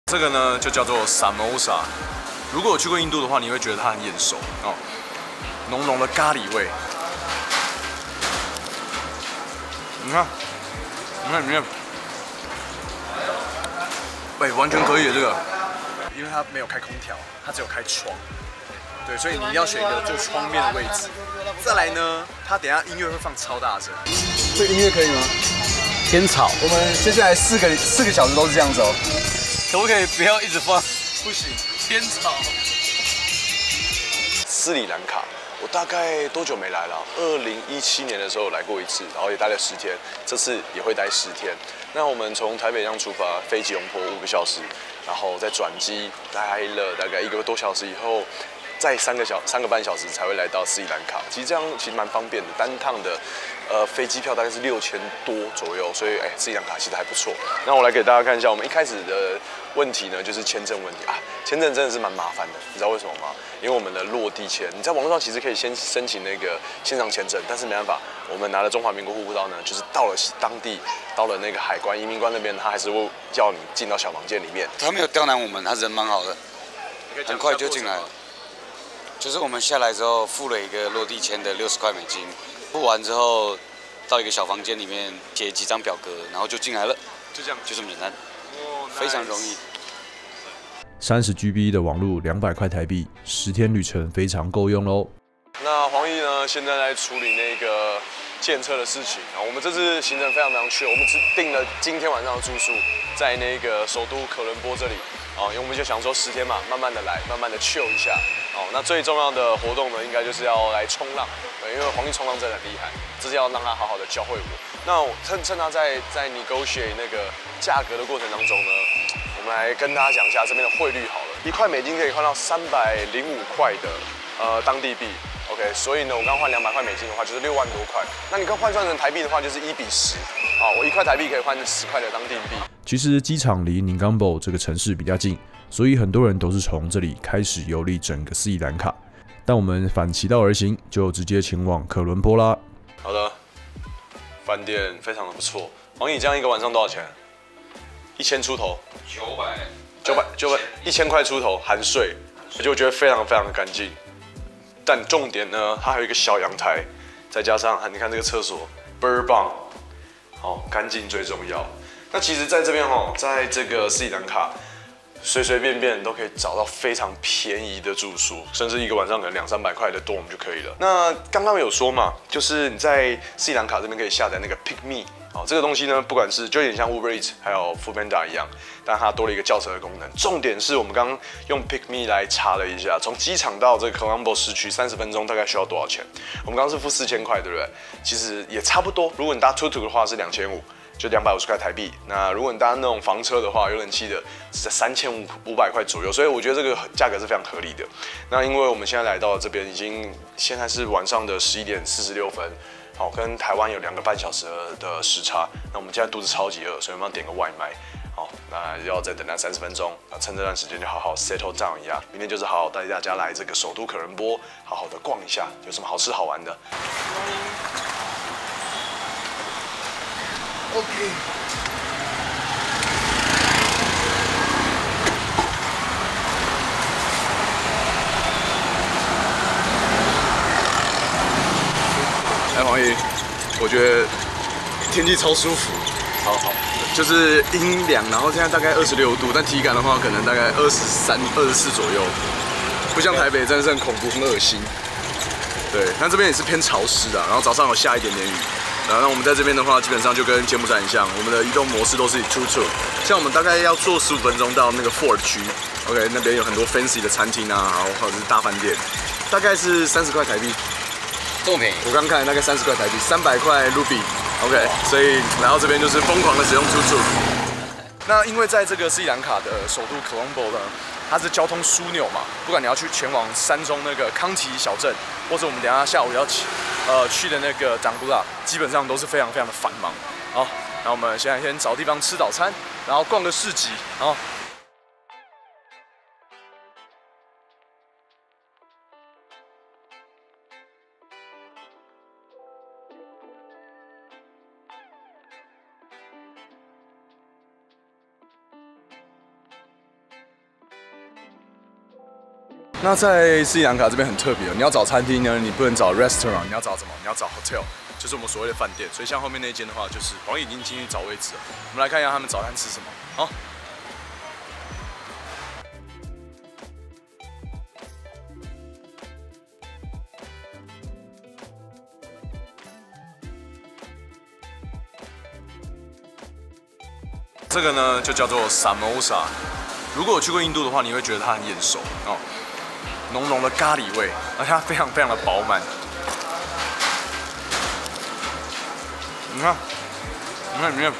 这个呢就叫做 samosa。如果有去过印度的话，你会觉得它很眼熟哦，浓浓的咖喱味。你看，你看，哎，完全可以的这个，因为它没有开空调，它只有开窗。对，所以你一定要选一个坐窗边的位置。再来呢，它等一下音乐会放超大声。这个音乐可以吗？ 偏吵。 我们接下来四个小时都是这样子哦。 可不可以不要一直放？ 不行，偏吵。斯里兰卡，我大概多久没来了？2017年的时候来过一次，然后也待了10天，这次也会待10天。那我们从台北这样出发，飞吉隆坡5个小时，然后再转机，待了大概1个多小时以后。再3个半小时才会来到斯里兰卡，其实这样其实蛮方便的，单趟的飞机票大概是6000多左右，所以斯里兰卡其实还不错。那我来给大家看一下，我们一开始的问题呢就是签证问题啊，签证真的是蛮麻烦的，你知道为什么吗？因为我们的落地签，你在网络上其实可以先申请那个线上签证，但是没办法，我们拿了中华民国护照呢，就是到了当地，到了那个海关移民官那边，他还是会叫你进到小房间里面。 他没有刁难我们，他人蛮好的，很快就进来了。就是我们下来之后付了一个落地签的60块美金，付完之后到一个小房间里面填几张表格，然后就进来了， 就这样， 就这么简单，非常容易。 30GB 的网络200块台币，10天旅程非常够用喽。 那黄奕呢，现在在处理那个建车的事情啊。我们这次行程非常chill，我们只订了今天晚上的住宿，在那个首都可伦坡这里。因为我们就想说10天嘛，慢慢的来，慢慢的 chill 一下。那最重要的活动呢，应该就是要来冲浪，因为黄奕冲浪真的很厉害，这是要让他好好的教会我。那我趁他在 negotiate 那个价格的过程当中呢，我们来跟大家讲一下这边的汇率好了，1块美金可以换到305块的当地币。OK， 所以呢，我刚换200块美金的话，就是6万多块。那你刚换算成台币的话，就是1比10。我1块台币可以换10块的当地币。 其实机场离 Ningbo 这个城市比较近，所以很多人都是从这里开始游历整个斯里兰卡。但我们反其道而行，就直接前往可伦坡啦。 好的，饭店非常的不错。黄奕，这样一个晚上多少钱？1000出头。1000块出头含税，而且我觉得非常非常的干净。但重点呢，它还有一个小阳台，再加上你看这个厕所倍儿棒，好干净最重要。那其实在这边在这个斯里兰卡，随随便便都可以找到非常便宜的住宿，甚至一个晚上可能200-300块的 dorm 就可以了。那刚刚有说嘛，就是你在斯里兰卡这边可以下载那个 Pick Me。这个东西呢，不管是就有点像 Uber Eats 还有 Foodpanda 一样，但它多了一个叫车的功能。重点是我们刚刚用 Pick Me 来查了一下，从机场到这个 Colombo 市区30分钟大概需要多少钱？我们刚刚是付4000块，对不对？其实也差不多。如果你搭 Tutu 的话是2500，就250块台币。那如果你搭那种房车的话，有冷气的是在3500块左右。所以我觉得这个价格是非常合理的。那因为我们现在来到这边，现在是晚上的11点46分。跟台湾有2个半小时的时差，那我们现在肚子超级饿，所以我们要点个外卖。那要再等那30分钟，趁这段时间就好好 settle down 一下。明天就是好好带大家来这个首都可伦坡，好好的逛一下，有什么好吃好玩的。OK。黄奕，我觉得天气超舒服，超好，就是阴凉，然后现在大概26度，但体感的话可能大概23、24左右，不像台北真的是很恐怖、很恶心。对，但这边也是偏潮湿啊，然后早上有下一点点雨。那我们在这边的话，基本上就跟柬埔寨很像，我们的移动模式都是以 Tutu， 像我们大概要坐15分钟到那个 Ford 区 ，OK， 那边有很多 fancy 的餐厅啊，或者是大饭店，大概是30块台币。 这么便宜？ 我刚看大概30块台币，300块卢比 ，OK， 所以来到这边就是疯狂的使用Tutu。那因为在这个斯里兰卡的首都 Colombo 呢，它是交通枢纽嘛，不管你要去前往山中那个康提小镇，或者我们等一下下午要去的那个掌布拉，基本上都是非常非常的繁忙。好，那我们现在先找地方吃早餐，然后逛个市集，然后。 那在斯里兰卡这边很特别，你要找餐厅呢，你不能找 restaurant， 你要找什么？你要找 hotel， 就是我们所谓的饭店。所以像后面那间的话，就是黄已经进去找位置了。我们来看一下他们早餐吃什么。好。这个呢就叫做 samosa。如果有去过印度的话，你会觉得它很眼熟哦，浓浓的咖喱味，而且它非常非常的饱满。你看，里面，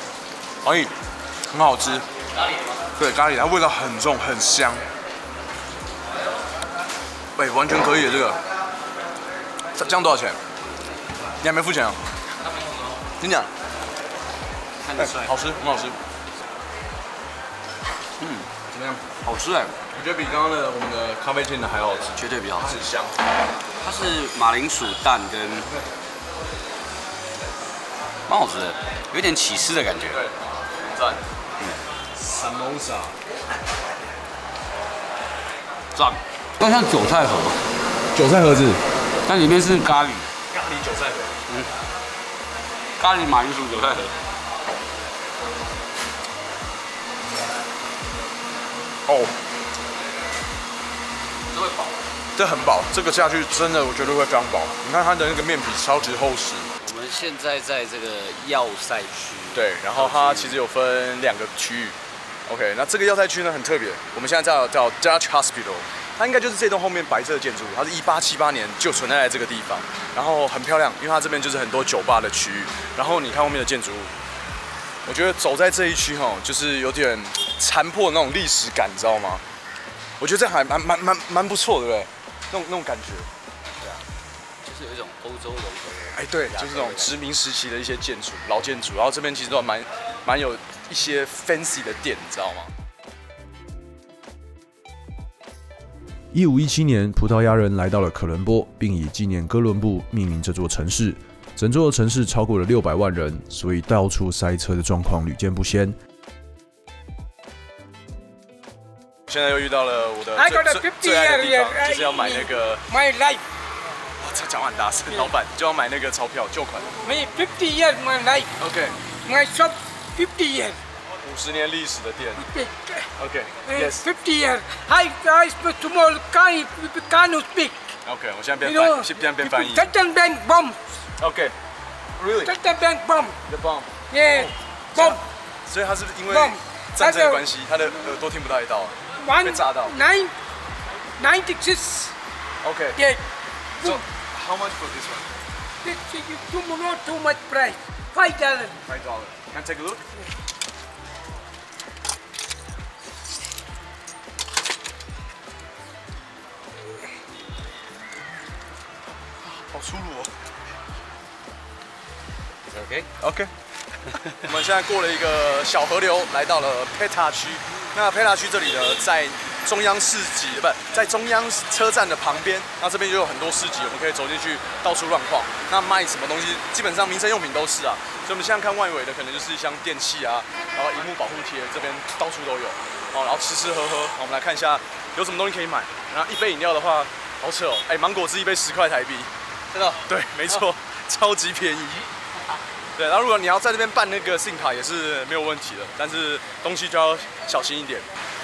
很好吃。咖喱吗？对，咖喱，它味道很重，很香。哎，完全可以的这个。这样多少钱？你还没付钱啊？跟你讲。好吃，很好吃。怎么样？好吃哎！我觉得比刚刚的我们的咖啡店的还好吃， 绝对比较好吃。 很香。 它是马铃薯蛋跟，蛮好吃的，有点起司的感觉。 对，赞。samosa， 赞。那像韭菜盒， 韭菜盒子， 但里面是咖喱韭菜盒。 咖喱马铃薯韭菜盒。 哦， 这会饱， 这很饱，这个下去真的我觉得会非常饱。你看它的那个面皮超级厚实。 我们现在在这个要塞区， 对，然后它其实有分2个区域。OK， 那这个要塞区呢很特别，我们现在叫 Dutch Hospital， 它应该就是这栋后面白色的建筑物，它是1878年就存在在这个地方，然后很漂亮，因为它这边就是很多酒吧的区域。然后你看后面的建筑物。我觉得走在这一区哈，就是有点残破那种历史感，你知道吗？我觉得这还蛮不错的，对不对？那种感觉。 对啊，就是有一种欧洲融合。 哎，对，就是这种殖民时期的一些建筑，老建筑。然后这边其实都蛮有一些 fancy 的店，你知道吗 ？1517年，葡萄牙人来到了可伦坡，并以纪念哥伦布命名这座城市。整座城市超过了600万人，所以到处塞车的状况屡见不鲜。 现在又遇到了我的最爱的地方，就是要买那个 My life。 他讲话很大声，老板就要买那个钞票旧款。 My 50 years my life。 OK。 My shop 50 years。 50年历史的店。OK。 Yes。50 years。I speak tomorrow can't speak。 OK， 我现在变翻译。 Central Bank bomb。 OK。Really？ Central Bank bomb。 The bomb。 Yeah。bomb。 所以他是因为战争的关系，他的耳朵听不太到，被炸到。 96。 OK。 Yeah。 So how much for this one? Not too much price. $5. $5. Can I take a look? 好粗鲁哦。OK。我们现在过了一个小河流，来到了佩塔区。那佩塔区这里呢，在中央市集，在中央车站的旁边。那这边就有很多市集，我们可以走进去到处乱逛。那卖什么东西，基本上民生用品都是啊。所以我们现在看外围的，可能就是像电器啊，然后萤幕保护贴，这边到处都有。哦，然后吃喝。我们来看一下有什么东西可以买。然后一杯饮料的话，好扯哦，芒果汁一杯10块台币。 真的？ 对，没错，超级便宜。对，然后如果你要在这边办那个信卡也是没有问题的，但是东西就要小心一点。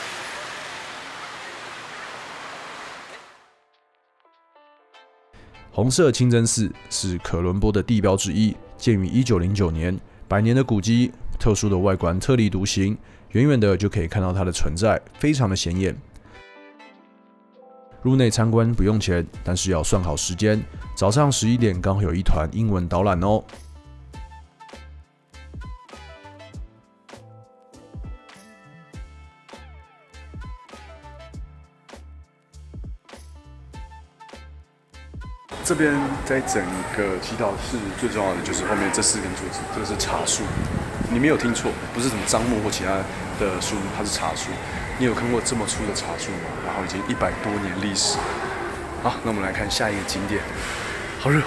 红色清真寺是可伦坡的地标之一，建于1909年，100年的古迹，特殊的外观特立独行，远远的就可以看到它的存在，非常的显眼。入内参观不用钱，但是要算好时间，早上11点刚好有一团英文导览哦。 这边在整个祈祷室最重要的就是后面这4根柱子，这个是茶树，你没有听错，不是什么樟木或其他的树，它是茶树。你有看过这么粗的茶树吗？然后已经100多年历史。好，那我们来看下一个景点。好热。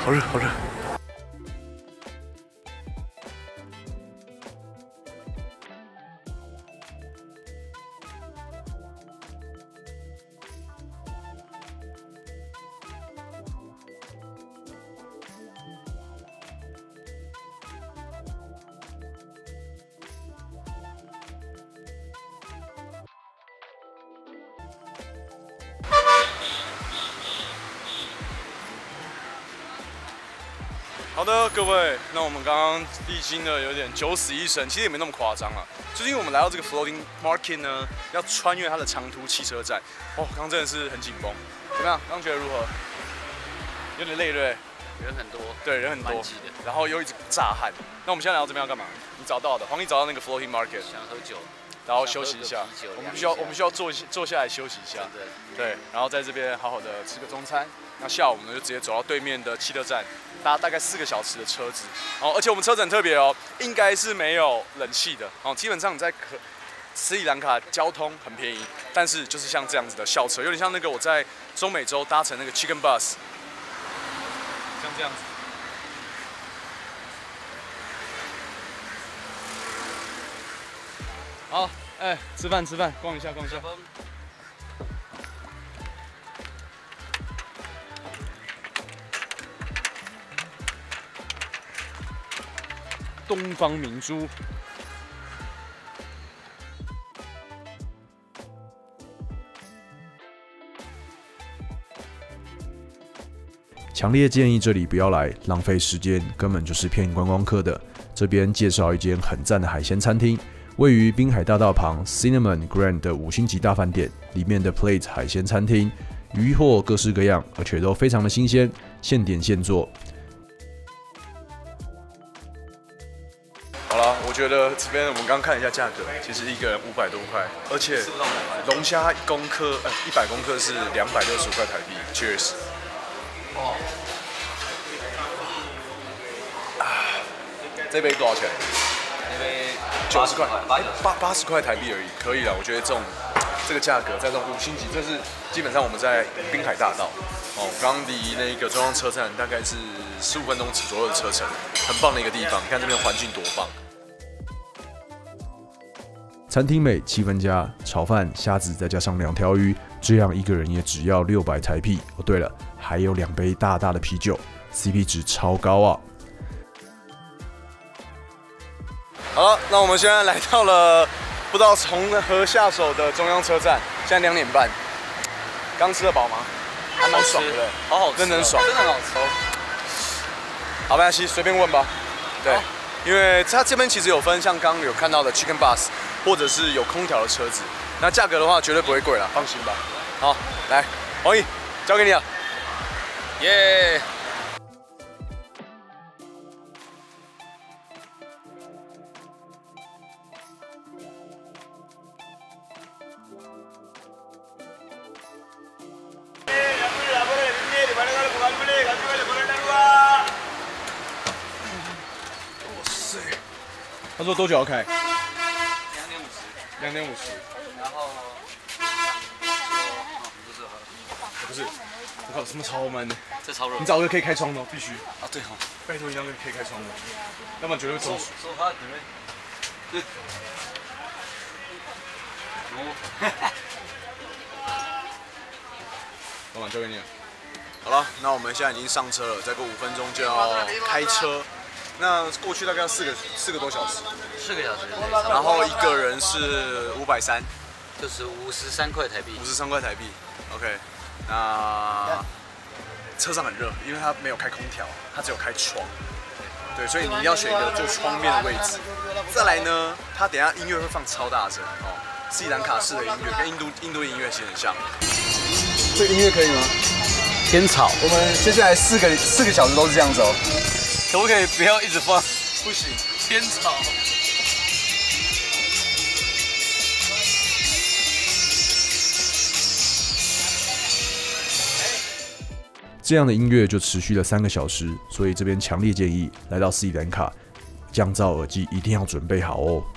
好的，各位，那我们刚刚历经了有点九死一生，其实也没那么夸张啊。就是因为我们来到这个 Floating Market 呢，要穿越它的长途汽车站。哦，刚刚真的是很紧绷。怎么样？刚觉得如何？有点累，对不对？ 人很多， 对，人很多，然后又一直炸汗。那我们现在来到这边要干嘛？你找到的，黄奕找到那个 Floating Market， 想喝酒， 然后休息一下。我们需要坐下来休息一下。对，然后在这边好好的吃个中餐。那下午呢就直接走到对面的汽车站，搭大概4个小时的车子。哦，而且我们车子很特别哦，应该是没有冷气的。哦，基本上你在斯里兰卡交通很便宜，但是就是像这样子的校车，有点像那个我在中美洲搭乘那个 Chicken Bus， 像这样子。好，吃饭，逛一下。东方明珠。 强烈建议这里不要来，浪费时间，根本就是骗观光客的。这边介绍一间很赞的海鲜餐厅，位于滨海大道旁 Cinnamon Grand 的5星级大饭店，里面的 Plate 海鲜餐厅，鱼货各式各样，而且都非常的新鲜，现点现做。 好了，我觉得这边我们刚看一下价格，其实一个人500多块，而且龙虾1公克，100公克是265块台币。Cheers！ 这杯多少钱？ 这杯 90块，80块台币而已，可以了。我觉得这个价格在这种5星级，这是基本上我们在滨海大道哦，刚离那个中央车站大概是15分钟左右的车程，很棒的一个地方。你看这边环境多棒！ 餐厅美，气氛佳，炒饭、虾子再加上2条鱼，这样一个人也只要600台币。哦，对了，还有2杯大大的啤酒 ，CP 值超高啊！ 好了，那我们现在来到了不知道从何下手的中央车站，现在2点半。刚吃得饱吗？还蛮爽的，对， 好好吃， 真的很爽， 真的很好吃。 好，没关系，随便问吧。对，因为它这边其实有分，像刚刚有看到的 Chicken Bus， 或者是有空调的车子。那价格的话，绝对不会贵啦，放心吧。好，来，黄奕，交给你了。 耶！ 他说多久要开 2:50。 2:50。 然后， 不是，我靠，什么超闷的？ 这超热。 你找个可以开窗的，必须。 啊，对哦。 拜托一定要可以开窗的，要不然绝对中暑。 说它里面，对。 老板交给你了。好了，那我们现在已经上车了，再过5分钟就要开车。那过去大概要4个多小时。 4个小时。 然后一个人是530， 就是53块台币。 53块台币。OK， 那车上很热，因为它没有开空调，它只有开窗。对，所以你要选一个坐窗边的位置。再来呢，它等一下音乐会放超大声哦，斯里兰卡式的音乐跟印度音乐其实很像。这个音乐可以吗？ 偏吵。 我们接下来4个小时都是这样子哦。 可不可以不要一直放？ 不行， 偏吵。 这样的音乐就持续了3个小时，所以这边强烈建议来到斯里兰卡，降噪耳机一定要准备好哦。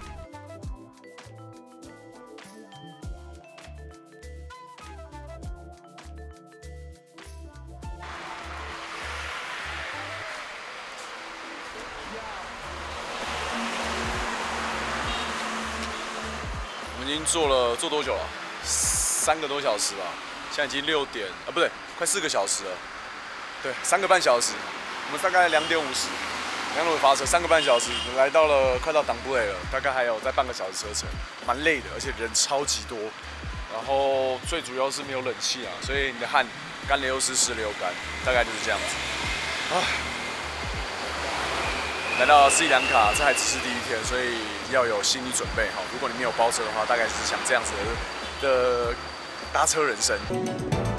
我们已经坐多久了？3个多小时吧，现在已经6点啊，不对，快4个小时了。对，3个半小时。我们大概2:50发车，3个半小时，来到了快到党布雷了，大概还有再半个小时车程，蛮累的，而且人超级多。然后最主要是没有冷气啊，所以你的汗干了又湿，湿了又干，大概就是这样子。啊， 来到斯里兰卡，这还只是第一天，所以要有心理准备哈。如果你没有包车的话，大概是像这样子的搭车人生。